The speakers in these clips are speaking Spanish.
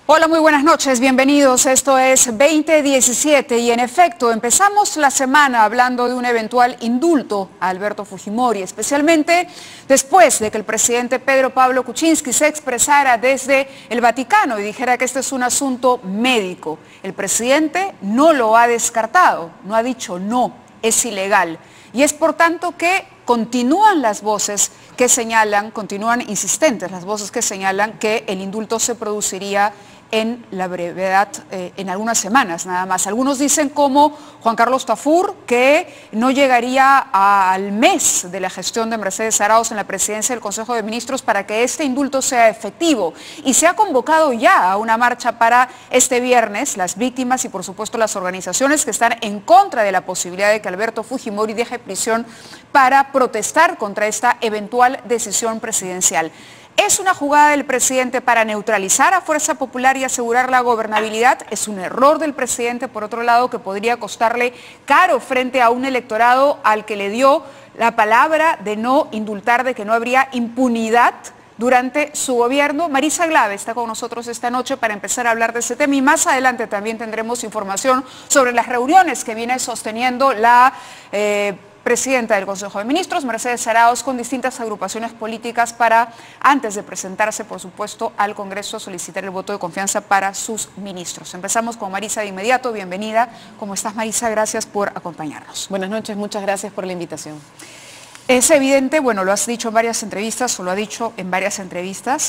Hola, muy buenas noches, bienvenidos. Esto es 2017 y en efecto empezamos la semana hablando de un eventual indulto a Alberto Fujimori, especialmente después de que el presidente Pedro Pablo Kuczynski se expresara desde el Vaticano y dijera que este es un asunto médico. El presidente no lo ha descartado, no ha dicho no, es ilegal. Y es por tanto que continúan las voces que señalan, continúan insistentes las voces que señalan que el indulto se produciría en la brevedad, en algunas semanas nada más. Algunos dicen, como Juan Carlos Tafur, que no llegaría al mes de la gestión de Mercedes Arauz en la presidencia del Consejo de Ministros para que este indulto sea efectivo. Y se ha convocado ya a una marcha para este viernes. Las víctimas y por supuesto las organizaciones que están en contra de la posibilidad de que Alberto Fujimori deje prisión para protestar contra esta eventual decisión presidencial. ¿Es una jugada del presidente para neutralizar a Fuerza Popular y asegurar la gobernabilidad? Es un error del presidente, por otro lado, que podría costarle caro frente a un electorado al que le dio la palabra de no indultar, de que no habría impunidad durante su gobierno. Marisa Glave está con nosotros esta noche para empezar a hablar de ese tema y más adelante también tendremos información sobre las reuniones que viene sosteniendo la presidenta del Consejo de Ministros, Mercedes Arauz, con distintas agrupaciones políticas para, antes de presentarse, por supuesto, al Congreso, solicitar el voto de confianza para sus ministros. Empezamos con Marisa de inmediato. Bienvenida. ¿Cómo estás, Marisa? Gracias por acompañarnos. Buenas noches, muchas gracias por la invitación. Es evidente, bueno, lo has dicho en varias entrevistas, o lo ha dicho en varias entrevistas,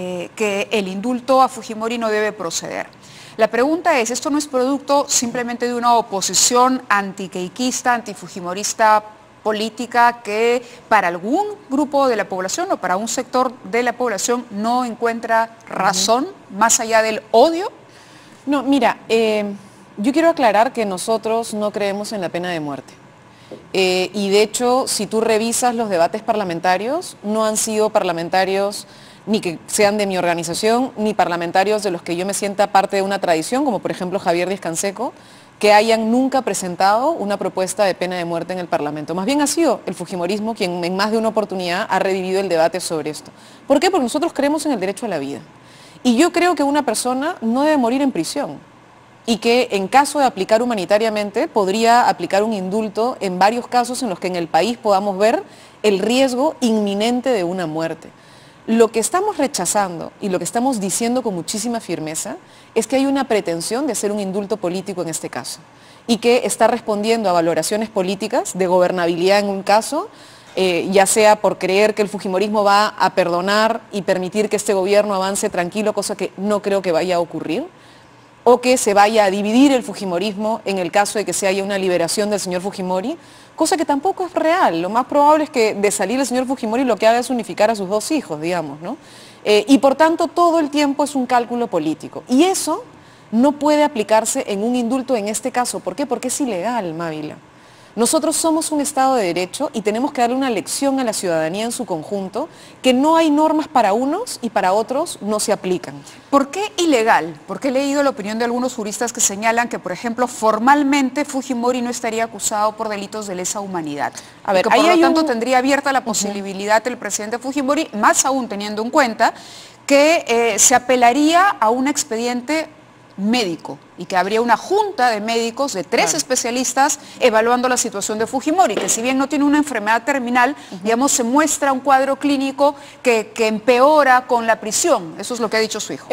que el indulto a Fujimori no debe proceder. La pregunta es, ¿esto no es producto simplemente de una oposición antiqueiquista, antifujimorista política que para algún grupo de la población o para un sector de la población no encuentra razón más allá del odio? No, mira, yo quiero aclarar que nosotros no creemos en la pena de muerte. Y de hecho, si tú revisas los debates parlamentarios, no han sido parlamentarios ni que sean de mi organización, ni parlamentarios de los que yo me sienta parte de una tradición, como por ejemplo Javier Díaz-Canseco, que hayan nunca presentado una propuesta de pena de muerte en el Parlamento. Más bien ha sido el fujimorismo quien en más de una oportunidad ha revivido el debate sobre esto. ¿Por qué? Porque nosotros creemos en el derecho a la vida. Y yo creo que una persona no debe morir en prisión y que en caso de aplicar humanitariamente podría aplicar un indulto en varios casos en los que en el país podamos ver el riesgo inminente de una muerte. Lo que estamos rechazando y lo que estamos diciendo con muchísima firmeza es que hay una pretensión de hacer un indulto político en este caso y que está respondiendo a valoraciones políticas de gobernabilidad en un caso, ya sea por creer que el fujimorismo va a perdonar y permitir que este gobierno avance tranquilo, cosa que no creo que vaya a ocurrir, o que se vaya a dividir el fujimorismo en el caso de que se haya una liberación del señor Fujimori, cosa que tampoco es real. Lo más probable es que de salir el señor Fujimori lo que haga es unificar a sus dos hijos, digamos, ¿no? Y por tanto todo el tiempo es un cálculo político. Y eso no puede aplicarse en un indulto en este caso. ¿Por qué? Porque es ilegal, Mávila. Nosotros somos un Estado de Derecho y tenemos que darle una lección a la ciudadanía en su conjunto, que no hay normas para unos y para otros no se aplican. ¿Por qué ilegal? Porque he leído la opinión de algunos juristas que señalan que, por ejemplo, formalmente Fujimori no estaría acusado por delitos de lesa humanidad. A ver, y que por lo tanto tendría abierta la posibilidad del presidente Fujimori, más aún teniendo en cuenta que se apelaría a un expediente médico y que habría una junta de médicos de 3 especialistas evaluando la situación de Fujimori, que si bien no tiene una enfermedad terminal, digamos, se muestra un cuadro clínico que empeora con la prisión. Eso es lo que ha dicho su hijo. A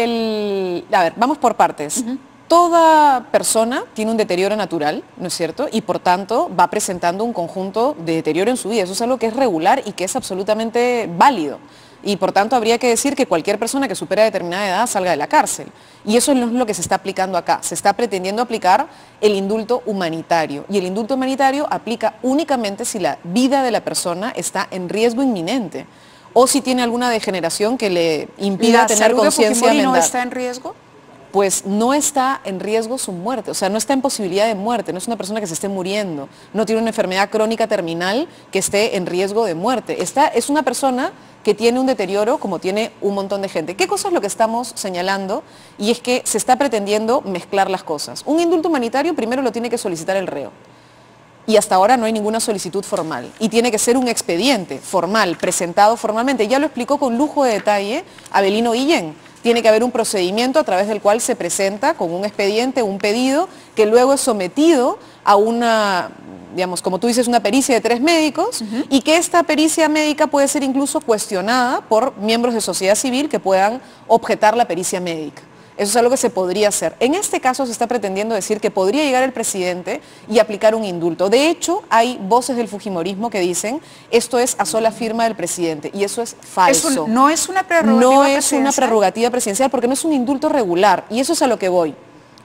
ver, vamos por partes. Toda persona tiene un deterioro natural, ¿no es cierto? Y por tanto va presentando un conjunto de deterioro en su vida. Eso es algo que es regular y que es absolutamente válido. Y por tanto habría que decir que cualquier persona que supera determinada edad salga de la cárcel. Y eso no es lo que se está aplicando acá. Se está pretendiendo aplicar el indulto humanitario. Y el indulto humanitario aplica únicamente si la vida de la persona está en riesgo inminente o si tiene alguna degeneración que le impida tener conciencia mental. ¿No está en riesgo? Pues no está en riesgo su muerte, o sea, no está en posibilidad de muerte, no es una persona que se esté muriendo, no tiene una enfermedad crónica terminal que esté en riesgo de muerte. Es una persona que tiene un deterioro como tiene un montón de gente. ¿Qué cosa es lo que estamos señalando? Y es que se está pretendiendo mezclar las cosas. Un indulto humanitario primero lo tiene que solicitar el reo. Y hasta ahora no hay ninguna solicitud formal. Y tiene que ser un expediente formal, presentado formalmente. Ya lo explicó con lujo de detalle Avelino Guillén. Tiene que haber un procedimiento a través del cual se presenta con un expediente, un pedido, que luego es sometido a una, digamos, como tú dices, una pericia de 3 médicos, y que esta pericia médica puede ser incluso cuestionada por miembros de sociedad civil que puedan objetar la pericia médica. Eso es algo que se podría hacer. En este caso se está pretendiendo decir que podría llegar el presidente y aplicar un indulto. De hecho, hay voces del fujimorismo que dicen esto es a sola firma del presidente, y eso es falso. No es una prerrogativa No es presidencial. una prerrogativa presidencial porque no es un indulto regular, y eso es a lo que voy.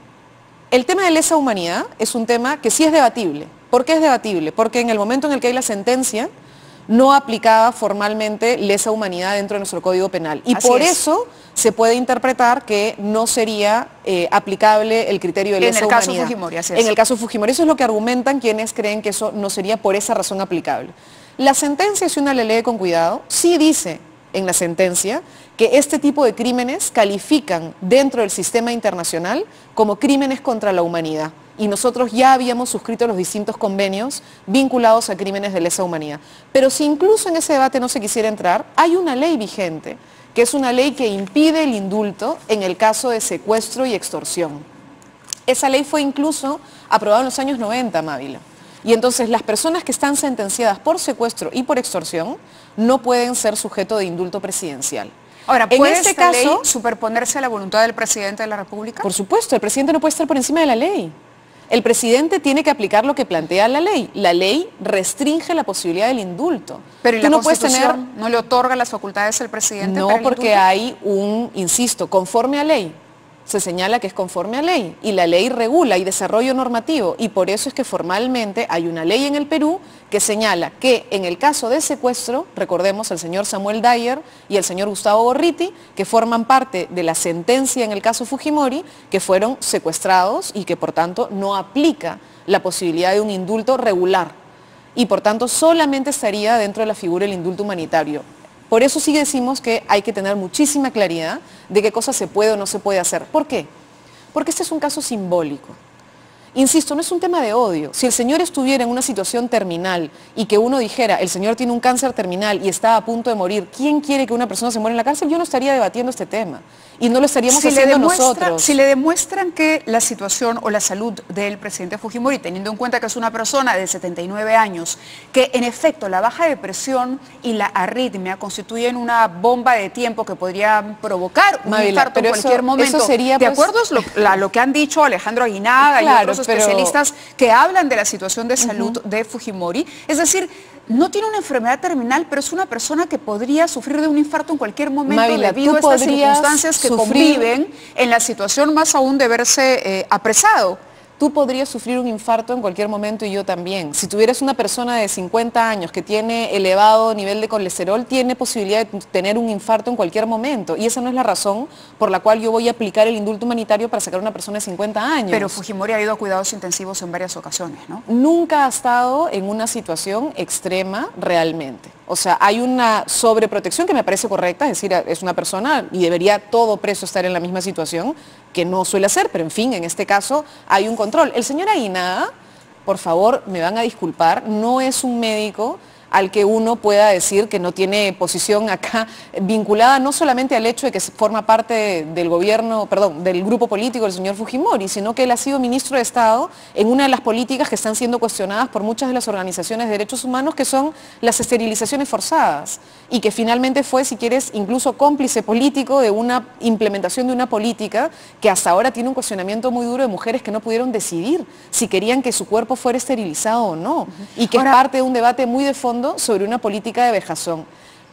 El tema de lesa humanidad es un tema que sí es debatible. ¿Por qué es debatible? Porque en el momento en el que hay la sentencia, no aplicaba formalmente lesa humanidad dentro de nuestro Código Penal. Y por eso se puede interpretar que no sería aplicable el criterio de lesa humanidad. En el caso Fujimori, así es. En el caso Fujimori, eso es lo que argumentan quienes creen que eso no sería por esa razón aplicable. La sentencia, si uno la lee con cuidado, sí dice en la sentencia que este tipo de crímenes califican dentro del sistema internacional como crímenes contra la humanidad. Y nosotros ya habíamos suscrito los distintos convenios vinculados a crímenes de lesa humanidad. Pero si incluso en ese debate no se quisiera entrar, hay una ley vigente, que es una ley que impide el indulto en el caso de secuestro y extorsión. Esa ley fue incluso aprobada en los años 90, Mávila. Y entonces las personas que están sentenciadas por secuestro y por extorsión no pueden ser sujeto de indulto presidencial. Ahora, ¿puede este esta ley caso superponerse a la voluntad del presidente de la República? Por supuesto, el presidente no puede estar por encima de la ley. El presidente tiene que aplicar lo que plantea la ley. La ley restringe la posibilidad del indulto. Pero ¿y la Constitución no le otorga las facultades al presidente? No, porque hay un, insisto, conforme a ley. Se señala que es conforme a ley, y la ley regula y desarrollo normativo, y por eso es que formalmente hay una ley en el Perú que señala que en el caso de secuestro, recordemos al señor Samuel Dyer y el señor Gustavo Gorriti, que forman parte de la sentencia en el caso Fujimori, que fueron secuestrados y que por tanto no aplica la posibilidad de un indulto regular, y por tanto solamente estaría dentro de la figura del indulto humanitario. Por eso sí decimos que hay que tener muchísima claridad de qué cosa se puede o no se puede hacer. ¿Por qué? Porque este es un caso simbólico. Insisto, no es un tema de odio. Si el señor estuviera en una situación terminal y que uno dijera, el señor tiene un cáncer terminal y está a punto de morir, ¿quién quiere que una persona se muera en la cárcel? Yo no estaría debatiendo este tema. Y no lo estaríamos haciendo nosotros. Si le demuestran que la situación o la salud del presidente Fujimori, teniendo en cuenta que es una persona de 79 años, que en efecto la baja de presión y la arritmia constituyen una bomba de tiempo que podría provocar un infarto en cualquier momento, eso sería, de acuerdo a lo que han dicho Alejandro Aguinaga y otros especialistas que hablan de la situación de salud de Fujimori, es decir, no tiene una enfermedad terminal, pero es una persona que podría sufrir de un infarto en cualquier momento, Mávila, debido a estas circunstancias que conviven en la situación más aún de verse apresado. Tú podrías sufrir un infarto en cualquier momento y yo también. Si tuvieras una persona de 50 años que tiene elevado nivel de colesterol, tiene posibilidad de tener un infarto en cualquier momento. Y esa no es la razón por la cual yo voy a aplicar el indulto humanitario para sacar a una persona de 50 años. Pero Fujimori ha ido a cuidados intensivos en varias ocasiones, ¿no? Nunca ha estado en una situación extrema realmente. O sea, hay una sobreprotección que me parece correcta, es decir, es una persona y debería todo preso estar en la misma situación, que no suele hacer, pero en fin, en este caso hay un control. El señor Aguinaga, por favor, me van a disculpar, no es un médico al que uno pueda decir que no tiene posición acá vinculada no solamente al hecho de que forma parte del gobierno, perdón, del grupo político del señor Fujimori, sino que él ha sido ministro de Estado en una de las políticas que están siendo cuestionadas por muchas de las organizaciones de derechos humanos, que son las esterilizaciones forzadas, y que finalmente fue, si quieres, incluso cómplice político de una implementación de una política que hasta ahora tiene un cuestionamiento muy duro de mujeres que no pudieron decidir si querían que su cuerpo fuera esterilizado o no, y que es parte de un debate muy de fondo sobre una política de vejazón.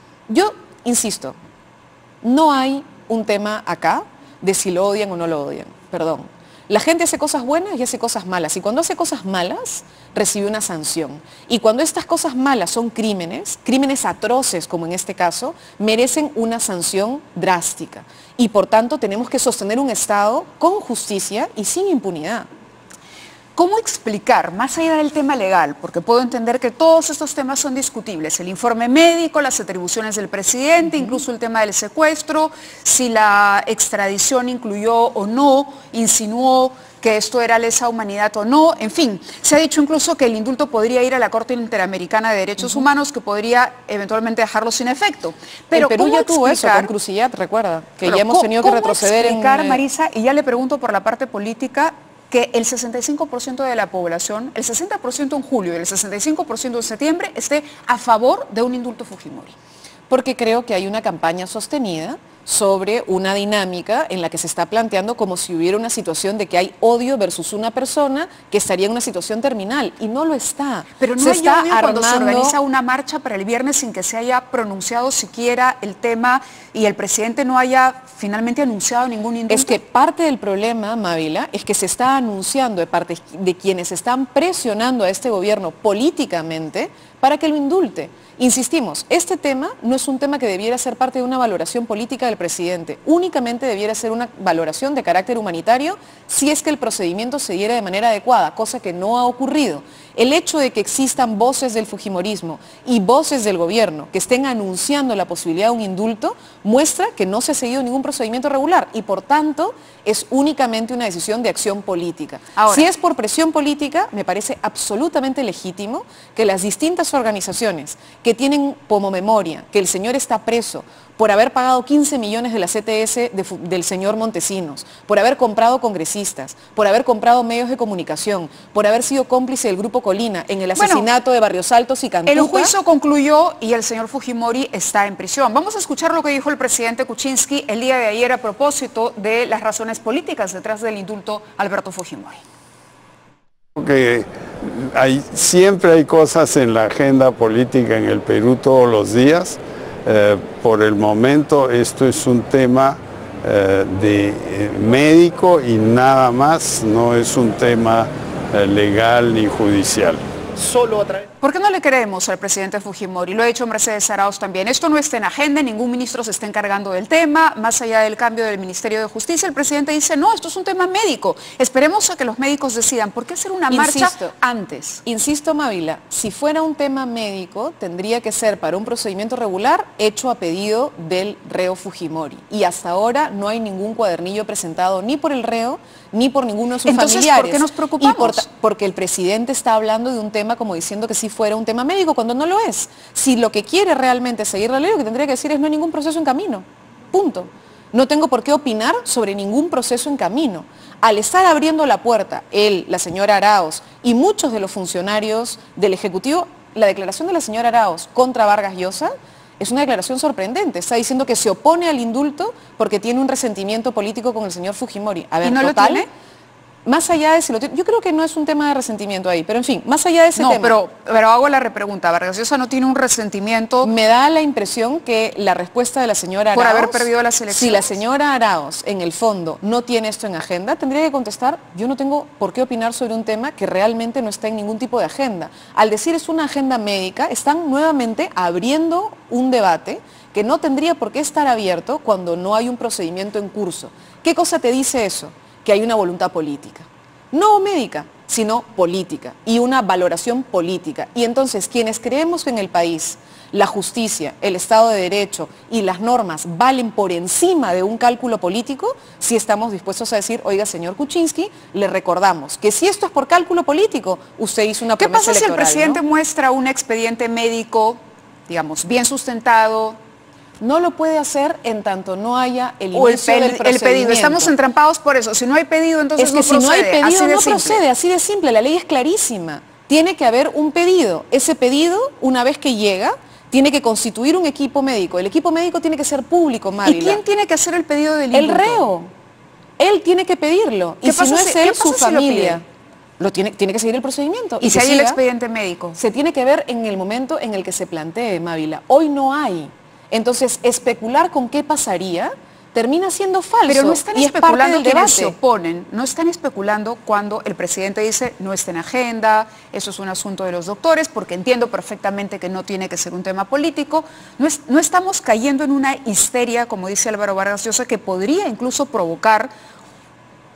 Yo insisto, no hay un tema acá de si lo odian o no lo odian, perdón. La gente hace cosas buenas y hace cosas malas, y cuando hace cosas malas, recibe una sanción. Y cuando estas cosas malas son crímenes, crímenes atroces como en este caso, merecen una sanción drástica. Y por tanto tenemos que sostener un Estado con justicia y sin impunidad. ¿Cómo explicar, más allá del tema legal, porque puedo entender que todos estos temas son discutibles, el informe médico, las atribuciones del presidente, incluso el tema del secuestro, si la extradición incluyó o no, insinuó que esto era lesa humanidad o no, en fin, se ha dicho incluso que el indulto podría ir a la Corte Interamericana de Derechos Humanos, que podría eventualmente dejarlo sin efecto. Pero Perú ya tuvo eso con Crucillat, recuerda, que ya hemos tenido que retroceder en... Marisa, y ya le pregunto por la parte política, que el 65% de la población, el 60% en julio y el 65% en septiembre esté a favor de un indulto Fujimori? Porque creo que hay una campaña sostenida sobre una dinámica en la que se está planteando como si hubiera una situación de que hay odio versus una persona que estaría en una situación terminal, y no lo está. Pero no hay odio cuando se organiza una marcha para el viernes sin que se haya pronunciado siquiera el tema y el presidente no haya finalmente anunciado ningún indulto. Es que parte del problema, Mávila, es que se está anunciando de parte de quienes están presionando a este gobierno políticamente para que lo indulte. Insistimos, este tema no es un tema que debiera ser parte de una valoración política del presidente, únicamente debiera ser una valoración de carácter humanitario si es que el procedimiento se diera de manera adecuada, cosa que no ha ocurrido. El hecho de que existan voces del fujimorismo y voces del gobierno que estén anunciando la posibilidad de un indulto muestra que no se ha seguido ningún procedimiento regular y por tanto es únicamente una decisión de acción política. Ahora, si es por presión política, me parece absolutamente legítimo que las distintas organizaciones que tienen como memoria que el señor está preso por haber pagado 15 millones de la CTS del señor Montesinos, por haber comprado congresistas, por haber comprado medios de comunicación, por haber sido cómplice del Grupo Colina en el asesinato de Barrios Altos y Cantuta. El juicio concluyó y el señor Fujimori está en prisión. Vamos a escuchar lo que dijo el presidente Kuczynski el día de ayer a propósito de las razones políticas detrás del indulto a Alberto Fujimori. Que siempre hay cosas en la agenda política en el Perú todos los días. Por el momento esto es un tema de médico y nada más, no es un tema legal ni judicial. Solo otra vez. ¿Por qué no le creemos al presidente Fujimori? Lo ha dicho Mercedes Arauz también. Esto no está en agenda, ningún ministro se está encargando del tema. Más allá del cambio del Ministerio de Justicia, el presidente dice, no, esto es un tema médico. Esperemos a que los médicos decidan. ¿Por qué hacer una marcha antes? Insisto, Mávila, si fuera un tema médico, tendría que ser para un procedimiento regular hecho a pedido del reo Fujimori. Y hasta ahora no hay ningún cuadernillo presentado ni por el reo, ni por ninguno de sus familiares. Entonces, ¿por qué nos preocupamos? Porque el presidente está hablando de un tema como diciendo que si fuera un tema médico, cuando no lo es. Si lo que quiere realmente seguir la ley, lo que tendría que decir es no hay ningún proceso en camino. Punto. No tengo por qué opinar sobre ningún proceso en camino. Al estar abriendo la puerta, él, la señora Arauz y muchos de los funcionarios del Ejecutivo, la declaración de la señora Arauz contra Vargas Llosa es una declaración sorprendente. Está diciendo que se opone al indulto porque tiene un resentimiento político con el señor Fujimori. A ver, ¿y no lo tiene? Más allá de si lo tiene, yo creo que no es un tema de resentimiento ahí, pero en fin, más allá de ese tema. Pero hago la repregunta, Vargas Llosa no tiene un resentimiento. Me da la impresión que la respuesta de la señora Arauz, por haber perdido las elecciones. Si la señora Arauz, en el fondo, no tiene esto en agenda, tendría que contestar, yo no tengo por qué opinar sobre un tema que realmente no está en ningún tipo de agenda. Al decir es una agenda médica, están nuevamente abriendo un debate que no tendría por qué estar abierto cuando no hay un procedimiento en curso. ¿Qué cosa te dice eso? Que hay una voluntad política, no médica, sino política y una valoración política. Y entonces quienes creemos que en el país la justicia, el Estado de Derecho y las normas valen por encima de un cálculo político, si estamos dispuestos a decir, oiga, señor Kuczynski, le recordamos que si esto es por cálculo político, usted hizo una promesa electoral. ¿Qué pasa si el presidente muestra un expediente médico, digamos, bien sustentado? No lo puede hacer en tanto no haya el inicio del procedimiento. El pedido. Estamos entrampados por eso. Si no hay pedido, entonces no procede. Si no hay pedido, no procede. Así de simple. La ley es clarísima. Tiene que haber un pedido. Ese pedido, una vez que llega, tiene que constituir un equipo médico. El equipo médico tiene que ser público, Mávila. ¿Y quién tiene que hacer el pedido del indulto? El reo. Él tiene que pedirlo. Y si no es él, su familia. Tiene que seguir el procedimiento. ¿Y si hay el expediente médico? Se tiene que ver en el momento en el que se plantee, Mávila. Hoy no hay. Entonces, especular con qué pasaría termina siendo falso. Pero no están especulando quienes se oponen, no están especulando cuando el presidente dice no está en agenda, eso es un asunto de los doctores, porque entiendo perfectamente que no tiene que ser un tema político. No estamos cayendo en una histeria, como dice Álvaro Vargas Llosa, que podría incluso provocar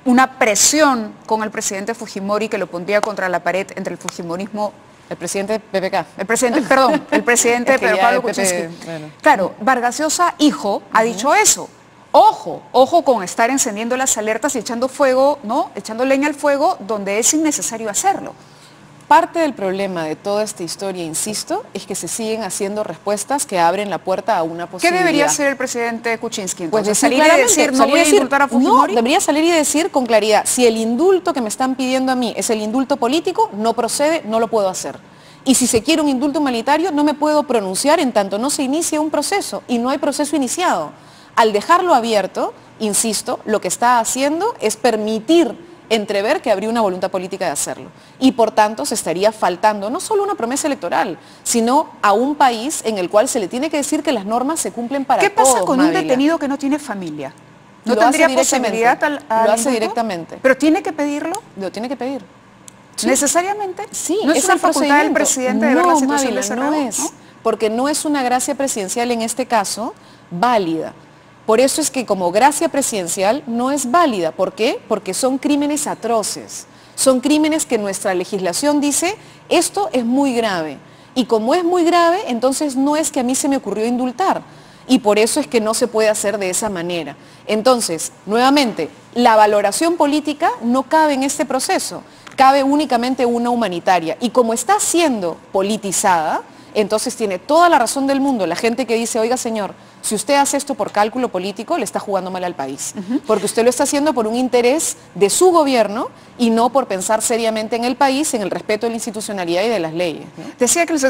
una presión con el presidente Fujimori que lo pondría contra la pared entre el fujimorismo. El presidente PPK. El presidente, perdón, el presidente Pedro Pablo Kuczynski. Bueno. Claro, Vargas Llosa, hijo, ha dicho eso. Ojo, ojo con estar encendiendo las alertas y echando fuego, ¿no? Echando leña al fuego donde es innecesario hacerlo. Parte del problema de toda esta historia, insisto, es que se siguen haciendo respuestas que abren la puerta a una ¿Qué posibilidad. debería hacer el presidente Kuczynski entonces? Pues salir y decir, no voy a indultar a Fujimori. No, debería salir y decir con claridad, si el indulto que me están pidiendo a mí es el indulto político, no procede, no lo puedo hacer. Y si se quiere un indulto humanitario, no me puedo pronunciar en tanto no se inicie un proceso, y no hay proceso iniciado. Al dejarlo abierto, insisto, lo que está haciendo es permitir entrever que habría una voluntad política de hacerlo. Y por tanto se estaría faltando no solo una promesa electoral, sino a un país en el cual se le tiene que decir que las normas se cumplen para todos. ¿Qué pasa con un Mávila? detenido que no tiene familia? ¿No Lo tendría hace directamente. posibilidad al Lo hace indulto? directamente. ¿Pero tiene que pedirlo? Lo tiene que pedir. Sí. ¿Necesariamente? Sí, ¿No es una el facultad del procedimiento. presidente de ver la situación Mávila, de Cerrado? no es, porque no es una gracia presidencial en este caso válida. Por eso es que como gracia presidencial no es válida. ¿Por qué? Porque son crímenes atroces. Son crímenes que nuestra legislación dice, esto es muy grave. Y como es muy grave, entonces no es que a mí se me ocurrió indultar. Y por eso es que no se puede hacer de esa manera. Entonces, nuevamente, la valoración política no cabe en este proceso. Cabe únicamente una humanitaria. Y como está siendo politizada, entonces tiene toda la razón del mundo la gente que dice, oiga señor, si usted hace esto por cálculo político, le está jugando mal al país. Porque usted lo está haciendo por un interés de su gobierno y no por pensar seriamente en el país, en el respeto de la institucionalidad y de las leyes, ¿no? Decía que el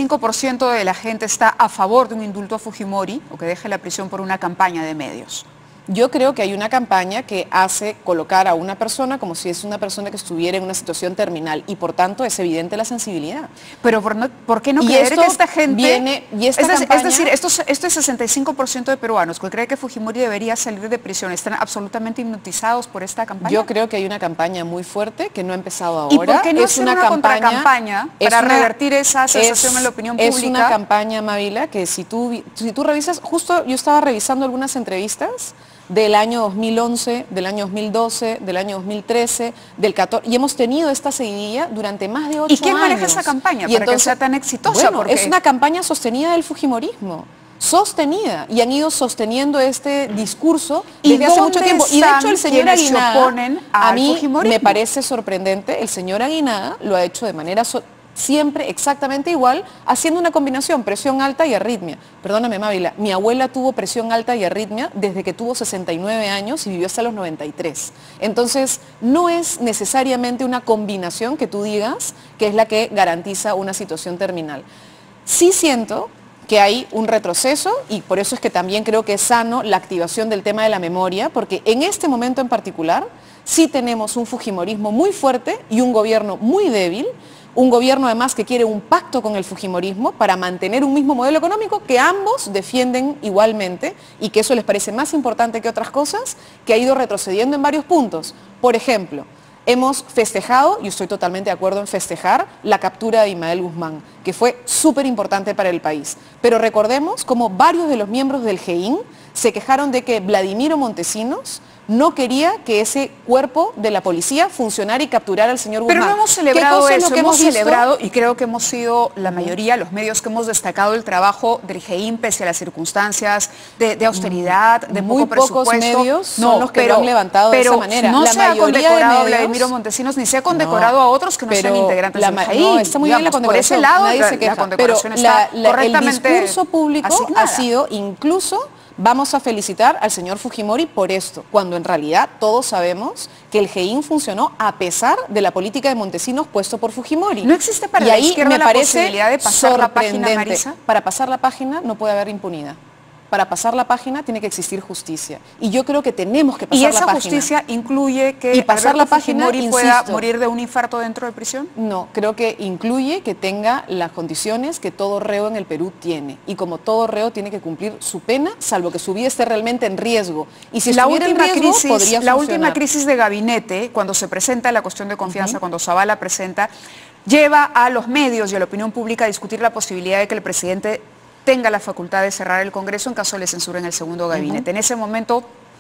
65% de la gente está a favor de un indulto a Fujimori o que deje la prisión por una campaña de medios. Yo creo que hay una campaña que hace colocar a una persona como si es una persona que estuviera en una situación terminal y por tanto es evidente la sensibilidad. Pero ¿por qué no Y creer esto que esta gente... viene- y esta es campaña- decir, este 65% de peruanos que cree que Fujimori debería salir de prisión están absolutamente hipnotizados por esta campaña. Yo creo que hay una campaña muy fuerte que no ha empezado ¿Y ahora. por qué no es hacer una una contracampaña para revertir esa sensación en la opinión Es pública? una campaña, Mávila, que si tú revisas, justo yo estaba revisando algunas entrevistas del año 2011, del año 2012, del año 2013, del 14, y hemos tenido esta seguidilla durante más de 8 años. ¿Y quién maneja esa campaña para que sea tan exitosa? Bueno, Porque es una campaña sostenida del fujimorismo. Sostenida, y han ido sosteniendo este discurso ¿Y desde hace mucho dónde tiempo. Y de hecho el están señor quienes se Aguinaga, oponen a al mí fujimorismo? me parece sorprendente, el señor Aguinaga lo ha hecho de manera siempre exactamente igual, haciendo una combinación, presión alta y arritmia. Perdóname, Mávila, mi abuela tuvo presión alta y arritmia desde que tuvo 69 años y vivió hasta los 93. Entonces, no es necesariamente una combinación que tú digas que es la que garantiza una situación terminal. Sí siento que hay un retroceso y por eso es que también creo que es sano la activación del tema de la memoria, porque en este momento en particular sí tenemos un fujimorismo muy fuerte y un gobierno muy débil, un gobierno además que quiere un pacto con el fujimorismo para mantener un mismo modelo económico que ambos defienden igualmente y que eso les parece más importante que otras cosas, que ha ido retrocediendo en varios puntos. Por ejemplo, hemos festejado, y estoy totalmente de acuerdo en festejar, la captura de Ismael Guzmán, que fue súper importante para el país. Pero recordemos cómo varios de los miembros del GEIN se quejaron de que Vladimiro Montesinos no quería que ese cuerpo de la policía funcionara y capturara al señor Guzmán. Pero no hemos celebrado eso, hemos visto? celebrado y creo que hemos sido la mayoría, los medios que hemos destacado el trabajo del GEIN pese a las circunstancias de austeridad, de muy poco pocos presupuesto. medios son los que lo han levantado de esa manera. No La se ha mayoría de condecorado a medios- Vladimiro Montesinos ni se ha condecorado a otros que no sean integrantes del GEIN. No, está muy bien la Digamos, por ese condecoración, lado nadie la se queja, condecoración pero está el correctamente discurso público asignada. ha sido incluso vamos a felicitar al señor Fujimori por esto, cuando en realidad todos sabemos que el GEIN funcionó a pesar de la política de Montesinos puesto por Fujimori. ¿No existe para y la ahí izquierda me la parece posibilidad de pasar la página, sorprendente. Marisa? Para pasar la página no puede haber impunidad. Para pasar la página tiene que existir justicia. Y yo creo que tenemos que pasar ¿Y la esa página. justicia incluye que Y pasar Alberto la página, Fujimori pueda insisto. morir de un infarto dentro de prisión? No, creo que incluye que tenga las condiciones que todo reo en el Perú tiene. Y como todo reo tiene que cumplir su pena, salvo que su vida esté realmente en riesgo. Y si estuviera en riesgo, podría la funcionar. última crisis de gabinete, cuando se presenta la cuestión de confianza, cuando Zavala presenta, lleva a los medios y a la opinión pública a discutir la posibilidad de que el presidente tenga la facultad de cerrar el Congreso en caso le censuren el segundo gabinete. En ese momento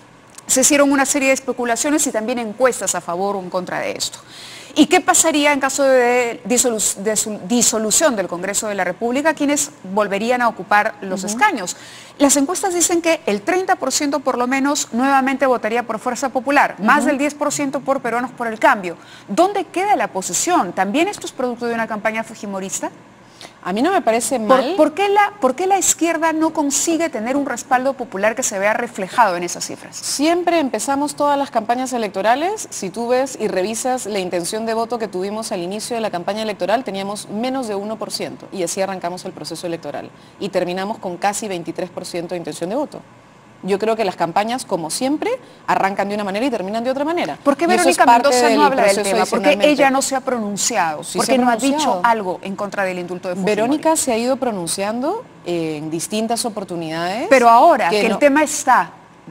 Se hicieron una serie de especulaciones y también encuestas a favor o en contra de esto. ¿Y qué pasaría en caso de disolución del Congreso de la República? ¿Quiénes volverían a ocupar los escaños? Las encuestas dicen que el 30% por lo menos nuevamente votaría por Fuerza Popular, más del 10% por Peruanos por el Cambio. ¿Dónde queda la oposición? ¿También esto es producto de una campaña fujimorista? A mí no me parece mal. ¿Por qué la izquierda no consigue tener un respaldo popular que se vea reflejado en esas cifras? Siempre empezamos todas las campañas electorales, si tú ves y revisas la intención de voto que tuvimos al inicio de la campaña electoral, teníamos menos de 1% y así arrancamos el proceso electoral y terminamos con casi 23% de intención de voto. Yo creo que las campañas, como siempre, arrancan de una manera y terminan de otra manera. ¿Por qué Verónica Mendoza no habla del tema? ¿Por qué ella no se ha pronunciado? Sí, ¿por qué no ha dicho algo en contra del indulto de Fujimori? Verónica se ha ido pronunciando en distintas oportunidades. Pero ahora que el tema está,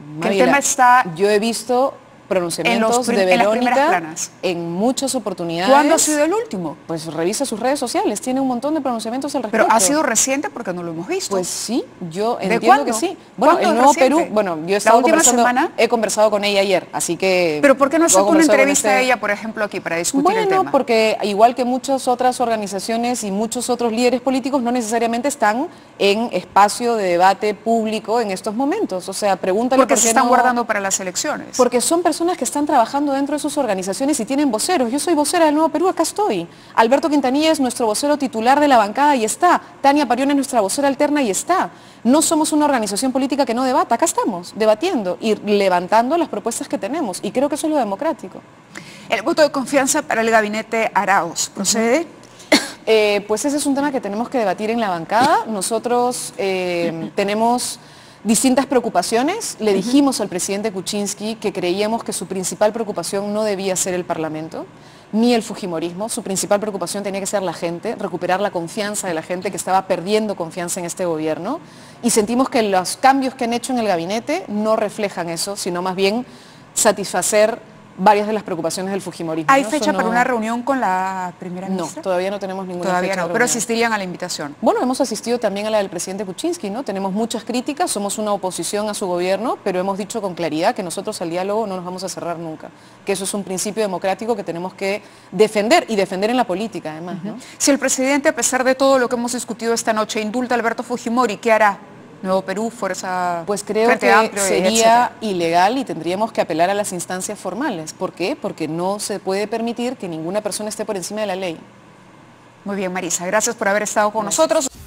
yo he visto pronunciamientos de Verónica en muchas oportunidades. ¿Cuándo ha sido el último? Pues revisa sus redes sociales, tiene un montón de pronunciamientos al respecto. Pero ha sido reciente porque no lo hemos visto. Pues sí, yo entiendo que sí. Bueno, el Nuevo Perú, bueno, yo he conversado con ella ayer, así que... Pero ¿por qué no hace una entrevista a ella, por ejemplo, aquí para discutir el tema? Bueno, porque igual que muchas otras organizaciones y muchos otros líderes políticos no necesariamente están en espacio de debate público en estos momentos. O sea, pregúntale por qué se están guardando para las elecciones. Porque son personas que están trabajando dentro de sus organizaciones y tienen voceros. Yo soy vocera del Nuevo Perú, acá estoy. Alberto Quintanilla es nuestro vocero titular de la bancada y está. Tania Parión es nuestra vocera alterna y está. No somos una organización política que no debata, acá estamos, debatiendo y levantando las propuestas que tenemos. Y creo que eso es lo democrático. El voto de confianza para el gabinete Arauz, ¿procede? Pues ese es un tema que tenemos que debatir en la bancada. Nosotros tenemos distintas preocupaciones. Le dijimos al presidente Kuczynski que creíamos que su principal preocupación no debía ser el Parlamento, ni el fujimorismo. Su principal preocupación tenía que ser la gente, recuperar la confianza de la gente que estaba perdiendo confianza en este gobierno. Y sentimos que los cambios que han hecho en el gabinete no reflejan eso, sino más bien satisfacer varias de las preocupaciones del fujimorismo. ¿Hay fecha para una reunión con la primera ministra? No, todavía no tenemos ninguna fecha. Todavía no, pero asistirían a la invitación. Bueno, hemos asistido también a la del presidente Kuczynski, ¿no? Tenemos muchas críticas, somos una oposición a su gobierno, pero hemos dicho con claridad que nosotros al diálogo no nos vamos a cerrar nunca, que eso es un principio democrático que tenemos que defender y defender en la política además, ¿no? Si el presidente, a pesar de todo lo que hemos discutido esta noche, indulta a Alberto Fujimori, ¿qué hará? Nuevo Perú, Fuerza Pues creo que Amplio, sería ilegal y tendríamos que apelar a las instancias formales. ¿Por qué? Porque no se puede permitir que ninguna persona esté por encima de la ley. Muy bien, Marisa, gracias por haber estado con nosotros.